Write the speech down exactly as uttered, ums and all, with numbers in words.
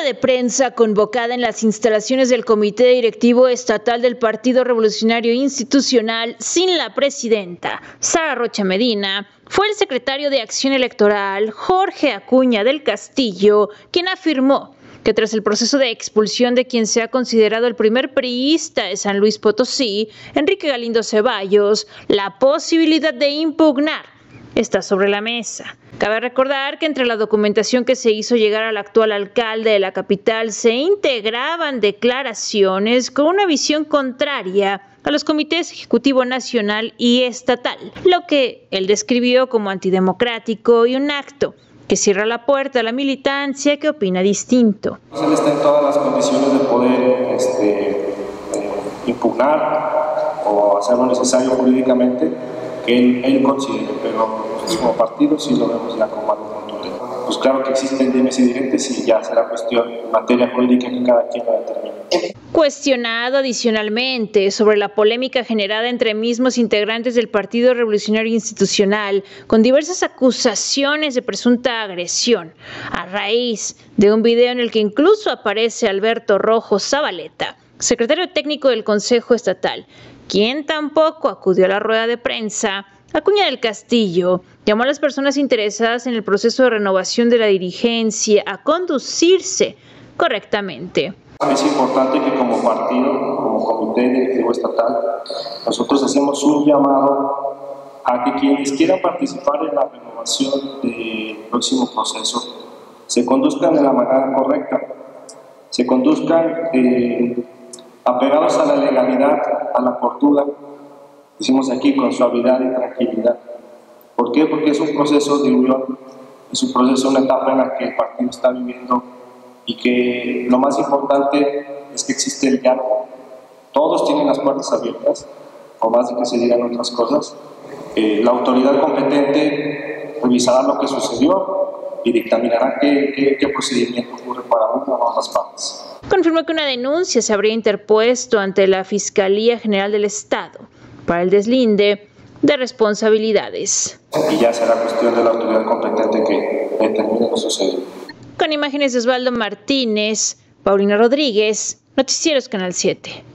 rueda de prensa convocada en las instalaciones del Comité Directivo Estatal del Partido Revolucionario Institucional sin la presidenta, Sara Rocha Medina, fue el secretario de Acción Electoral, Jorge Acuña del Castillo, quien afirmó que tras el proceso de expulsión de quien se ha considerado el primer priista de San Luis Potosí, Enrique Galindo Ceballos, la posibilidad de impugnar está sobre la mesa. Cabe recordar que entre la documentación que se hizo llegar al actual alcalde de la capital se integraban declaraciones con una visión contraria a los comités ejecutivo nacional y estatal, lo que él describió como antidemocrático y un acto que cierra la puerta a la militancia que opina distinto. Él está en todas las condiciones de poder este, eh, impugnar o hacer lo necesario jurídicamente que él, él considere, pero nosotros como partido sí lo vemos ya como algo contundente. Pues claro que existen dimes y diretes y ya será cuestión de materia jurídica que cada quien lo determine. Cuestionado adicionalmente sobre la polémica generada entre mismos integrantes del Partido Revolucionario Institucional con diversas acusaciones de presunta agresión a raíz de un video en el que incluso aparece Alberto Rojo Zabaleta, secretario técnico del Consejo Estatal, quien tampoco acudió a la rueda de prensa, Acuña del Castillo llamó a las personas interesadas en el proceso de renovación de la dirigencia a conducirse correctamente. Es importante que como partido, como comité directivo estatal, nosotros hacemos un llamado a que quienes quieran participar en la renovación del próximo proceso se conduzcan de la manera correcta, se conduzcan eh, apegados a la legalidad, a la cordura, decimos aquí con suavidad y tranquilidad. ¿Por qué? Porque es un proceso de unión, es un proceso, una etapa en la que el partido está viviendo y que lo más importante es que existe el diálogo. Todos tienen las puertas abiertas, por más de que se digan otras cosas. Eh, la autoridad competente revisará lo que sucedió y dictaminará qué, qué, qué procedimiento ocurre para una o ambas partes. Confirmó que una denuncia se habría interpuesto ante la Fiscalía General del Estado para el deslinde de responsabilidades. Y ya será cuestión de la autoridad competente que determine lo sucedido. Con imágenes de Osvaldo Martínez, Paulina Rodríguez, Noticieros Canal siete.